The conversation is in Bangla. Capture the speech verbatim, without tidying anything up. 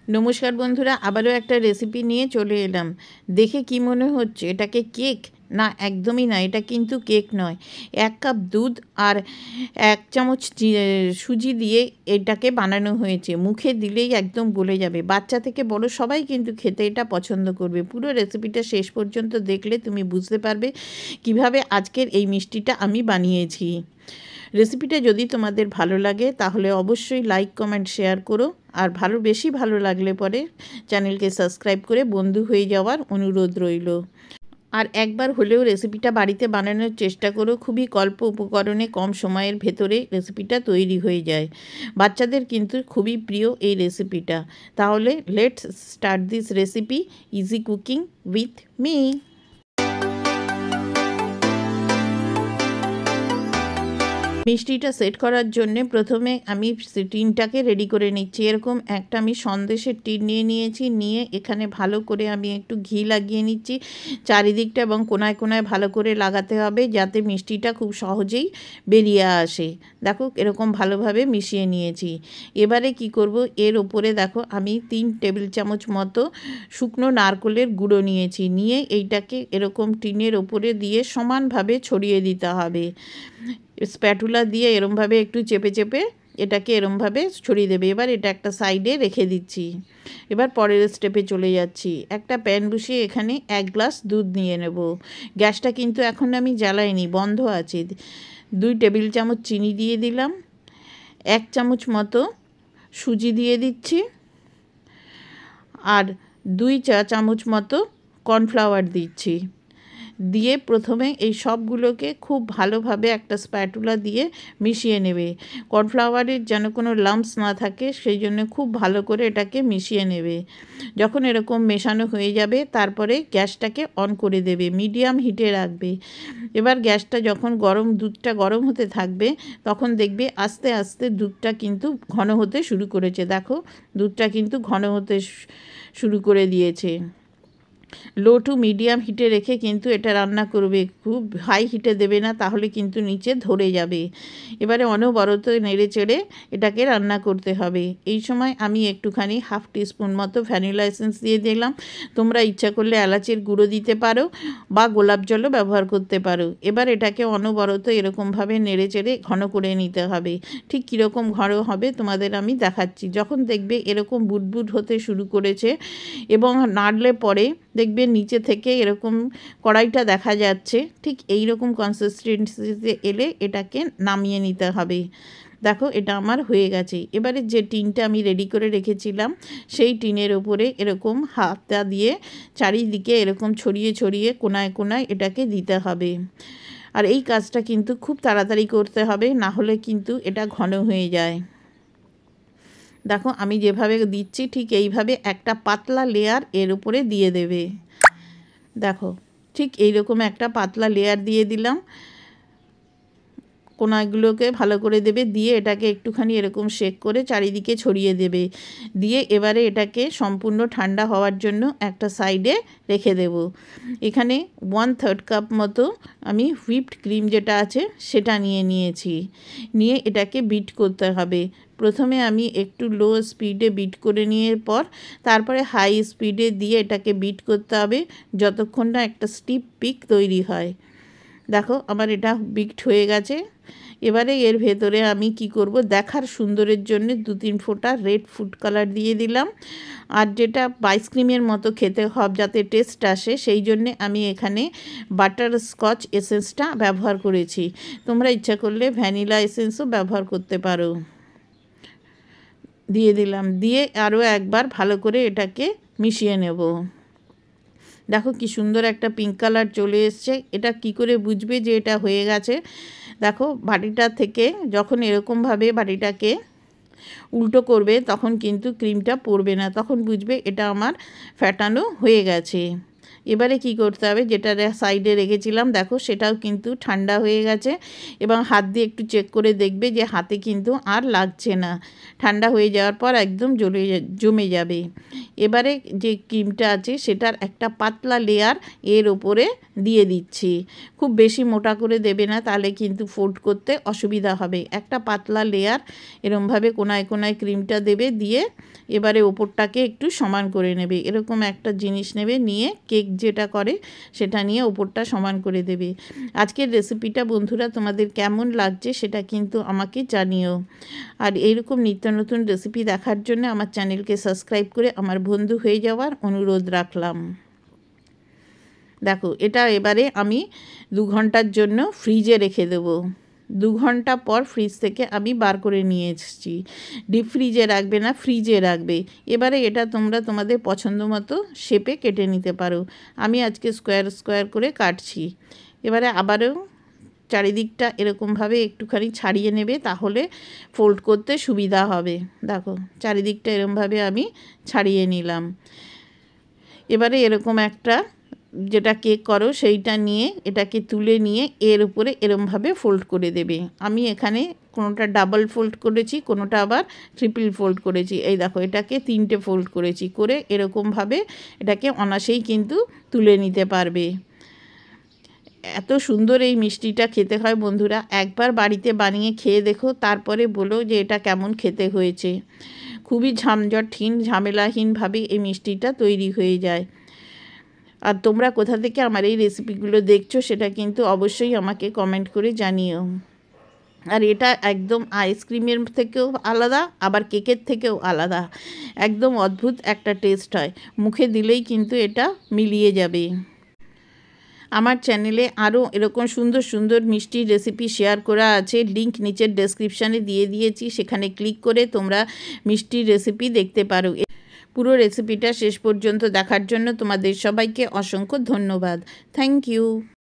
নমস্কার বন্ধুরা, আবারও একটা রেসিপি নিয়ে চলে এলাম। দেখে কি মনে হচ্ছে এটাকে কেক? না, একদমই না, এটা কিন্তু কেক নয়। এক কাপ দুধ আর এক চামচ সুজি দিয়ে এটাকে বানানো হয়েছে। মুখে দিলেই একদম গলে যাবে। বাচ্চা থেকে বড় সবাই কিন্তু খেতে এটা পছন্দ করবে। পুরো রেসিপিটা শেষ পর্যন্ত দেখলে তুমি বুঝতে পারবে কিভাবে আজকের এই মিষ্টিটা আমি বানিয়েছি। রেসিপিটা যদি তোমাদের ভালো লাগে তাহলে অবশ্যই লাইক কমেন্ট শেয়ার করো, আর ভালো বেশি ভালো লাগলে পরে চ্যানেলকে সাবস্ক্রাইব করে বন্ধু হয়ে যাওয়ার অনুরোধ রইল। আর একবার হলেও রেসিপিটা বাড়িতে বানানোর চেষ্টা করো। খুবই অল্প উপকরণে কম সময়ের ভেতরে রেসিপিটা তৈরি হয়ে যায়। বাচ্চাদের কিন্তু খুবই প্রিয় এই রেসিপিটা। তাহলে let's start this recipe, easy cooking with me. মিষ্টিটা সেট করার জন্যে প্রথমে আমি টিনটাকে রেডি করে নিচ্ছি। এরকম একটা আমি সন্দেশের টিন নিয়ে নিয়েছি। নিয়ে এখানে ভালো করে আমি একটু ঘি লাগিয়ে নিচ্ছি চারিদিকটা, এবং কোনায় কোনায় ভালো করে লাগাতে হবে যাতে মিষ্টিটা খুব সহজেই বেরিয়ে আসে। দেখো এরকম ভালোভাবে মিশিয়ে নিয়েছি। এবারে কি করব, এর ওপরে দেখো আমি তিন টেবিল চামচ মতো শুকনো নারকেলের গুঁড়ো নিয়েছি। নিয়ে এইটাকে এরকম টিনের ওপরে দিয়ে সমানভাবে ছড়িয়ে দিতে হবে। স্প্যাটুলা দিয়ে এরমভাবে একটু চেপে চেপে এটাকে এরমভাবে ছড়িয়ে দেবে। এবার এটা একটা সাইডে রেখে দিচ্ছি। এবার পরের স্টেপে চলে যাচ্ছি। একটা প্যান বসিয়ে এখানে এক গ্লাস দুধ নিয়ে নেব। গ্যাসটা কিন্তু এখন আমি জ্বালাইনি, বন্ধ আছে। দুই টেবিল চামচ চিনি দিয়ে দিলাম। এক চামচ মতো সুজি দিয়ে দিচ্ছি। আর দুই চা চামচ মতো কর্নফ্লাওয়ার দিচ্ছি। দিয়ে প্রথমে এই সবগুলোকে খুব ভালোভাবে একটা স্প্যাটুলা দিয়ে মিশিয়ে নেবে। কর্নফ্লাওয়ারের যেন কোনো লাম্পস না থাকে, সেই জন্য খুব ভালো করে এটাকে মিশিয়ে নেবে। যখন এরকম মেশানো হয়ে যাবে তারপরে গ্যাসটাকে অন করে দেবে, মিডিয়াম হিটে রাখবে। এবার গ্যাসটা যখন গরম, দুধটা গরম হতে থাকবে, তখন দেখবে আস্তে আস্তে দুধটা কিন্তু ঘন হতে শুরু করেছে। দেখো দুধটা কিন্তু ঘন হতে শুরু করে দিয়েছে। লো টু মিডিয়াম হিটে রেখে কিন্তু এটা রান্না করবে, খুব হাই হিটে দেবে না, তাহলে কিন্তু নিচে ধরে যাবে। এবারে অনবরত নেড়ে চেড়ে এটাকে রান্না করতে হবে। এই সময় আমি একটুখানি হাফ টিস্পুন মতো ভ্যানিলা এসেন্স দিয়ে দিলাম। তোমরা ইচ্ছা করলে এলাচের গুঁড়ো দিতে পারো বা গোলাপ জলও ব্যবহার করতে পারো। এবার এটাকে অনবরত এরকমভাবে নেড়ে চেড়ে ঘন করে নিতে হবে। ঠিক কীরকম ঘন হবে তোমাদের আমি দেখাচ্ছি। যখন দেখবে এরকম বুটবুট হতে শুরু করেছে এবং নাড়লে পরে দেখবে নিচে থেকে এরকম কড়াইটা দেখা যাচ্ছে, ঠিক এই রকম কনসিস্টেন্সিতে এলে এটাকে নামিয়ে নিতে হবে। দেখো এটা আমার হয়ে গেছে। এবারে যে টিনটা আমি রেডি করে রেখেছিলাম সেই টিনের ওপরে এরকম হাতটা দিয়ে চারিদিকে এরকম ছড়িয়ে ছড়িয়ে কোনায় কোনায় এটাকে দিতে হবে। আর এই কাজটা কিন্তু খুব তাড়াতাড়ি করতে হবে, না হলে কিন্তু এটা ঘন হয়ে যায়। দেখো আমি যেভাবে দিচ্ছি ঠিক এইভাবে একটা পাতলা লেয়ার এর উপরে দিয়ে দেবে। দেখো ঠিক এইরকম একটা পাতলা লেয়ার দিয়ে দিলাম। কোনাগুলোকে ভালো করে দেবে, দিয়ে এটাকে একটুখানি এরকম শেক করে চারিদিকে ছড়িয়ে দেবে। দিয়ে এবারে এটাকে সম্পূর্ণ ঠান্ডা হওয়ার জন্য একটা সাইডে রেখে দেব। এখানে ওয়ান থার্ড কাপ মতো আমি হুইপড ক্রিম যেটা আছে সেটা নিয়ে নিয়েছি। নিয়ে এটাকে বিট করতে হবে। প্রথমে আমি একটু লো স্পিডে বিট করে নিয়ে পর তারপরে হাই স্পিডে দিয়ে এটাকে বিট করতে হবে যতক্ষণ না একটা স্টিপ পিক তৈরি হয়। দেখো আমার এটা বিট হয়ে গেছে। এবারে এর ভেতরে আমি কি করব, দেখার সুন্দরের জন্য দু তিন ফোঁটা রেড ফুড কালার দিয়ে দিলাম। আর যেটা আইসক্রিমের মতো খেতে হবে যাতে টেস্ট আসে, সেই জন্যে আমি এখানে বাটার স্কচ এসেন্সটা ব্যবহার করেছি। তোমরা ইচ্ছা করলে ভ্যানিলা এসেন্সও ব্যবহার করতে পারো। দিয়ে দিলাম, দিয়ে আরও একবার ভালো করে এটাকে মিশিয়ে নেব। দেখো কি সুন্দর একটা পিঙ্ক কালার চলে এসছে। এটা কি করে বুঝবে যে এটা হয়ে গেছে? দেখো বাটিটা থেকে যখন এরকমভাবে বাটিটাকে উল্টো করবে তখন কিন্তু ক্রিমটা পড়বে না, তখন বুঝবে এটা আমার ফ্যাটানো হয়ে গেছে। এবারে কি করতে হবে, যেটা সাইডে রেখেছিলাম দেখো সেটাও কিন্তু ঠান্ডা হয়ে গেছে, এবং হাত দিয়ে একটু চেক করে দেখবে যে হাতে কিন্তু আর লাগছে না। ঠান্ডা হয়ে যাওয়ার পর একদম জমে জমে যাবে। এবারে যে ক্রিমটা আছে সেটার একটা পাতলা লেয়ার এর ওপরে দিয়ে দিচ্ছি। খুব বেশি মোটা করে দেবে না, তাহলে কিন্তু ফোল্ড করতে অসুবিধা হবে। একটা পাতলা লেয়ার এরমভাবে কোনায় কোনায় ক্রিমটা দেবে, দিয়ে এবারে ওপরটাকে একটু সমান করে নেবে। এরকম একটা জিনিস নেবে, নিয়ে কেক যেটা করে সেটা নিয়ে ওপরটা সমান করে দেবে। আজকের রেসিপিটা বন্ধুরা তোমাদের কেমন লাগছে সেটা কিন্তু আমাকে জানিও। আর এইরকম নিত্য নতুন রেসিপি দেখার জন্য আমার চ্যানেলকে সাবস্ক্রাইব করে আমার বন্ধু হয়ে যাওয়ার অনুরোধ রাখলাম। দেখো এটা এবারে আমি দু ঘন্টার জন্য ফ্রিজে রেখে দেবো। দু ঘন্টা পর ফ্রিজ থেকে আমি বার করে নিয়ে এসেছি। ডিপ ফ্রিজে রাখবে না, ফ্রিজে রাখবে। এবারে এটা তোমরা তোমাদের পছন্দ মতো শেপে কেটে নিতে পারো। আমি আজকে স্কোয়ার স্কোয়ার করে কাটছি। এবারে আবারও চারিদিকটা এরকমভাবে একটুখানি ছাড়িয়ে নেবে, তাহলে ফোল্ড করতে সুবিধা হবে। দেখো চারিদিকটা এরকমভাবে আমি ছাড়িয়ে নিলাম। এবারে এরকম একটা যেটা কেক করো সেইটা নিয়ে এটাকে তুলে নিয়ে এর উপরে এরমভাবে ফোল্ড করে দেবে। আমি এখানে কোনোটা ডাবল ফোল্ড করেছি, কোনোটা আবার ট্রিপল ফোল্ড করেছি। এই দেখো এটাকে তিনটে ফোল্ড করেছি, করে এরকমভাবে এটাকে অনায়াসেই কিন্তু তুলে নিতে পারবে। এত সুন্দর এই মিষ্টিটা খেতে হয় বন্ধুরা, একবার বাড়িতে বানিয়ে খেয়ে দেখো, তারপরে বলো যে এটা কেমন খেতে হয়েছে। খুবই ঝামঝটহীন ঝামেলাহীনভাবে এই মিষ্টিটা তৈরি হয়ে যায়। আর তোমরা কোথা থেকে আমার এই রেসিপিগুলো দেখছো সেটা কিন্তু অবশ্যই আমাকে কমেন্ট করে জানিও। আর এটা একদম আইসক্রিমের থেকেও আলাদা, আবার কেকের থেকেও আলাদা। একদম অদ্ভুত একটা টেস্ট হয়, মুখে দিলেই কিন্তু এটা মিলিয়ে যাবে। আমার চ্যানেলে আরও এরকম সুন্দর সুন্দর মিষ্টির রেসিপি শেয়ার করা আছে, লিংক নিচের ডেসক্রিপশানে দিয়ে দিয়েছি, সেখানে ক্লিক করে তোমরা মিষ্টির রেসিপি দেখতে পারো। পুরো রেসিপিটা শেষ পর্যন্ত দেখার জন্য তোমাদের সবাইকে অসংখ্য ধন্যবাদ। Thank you.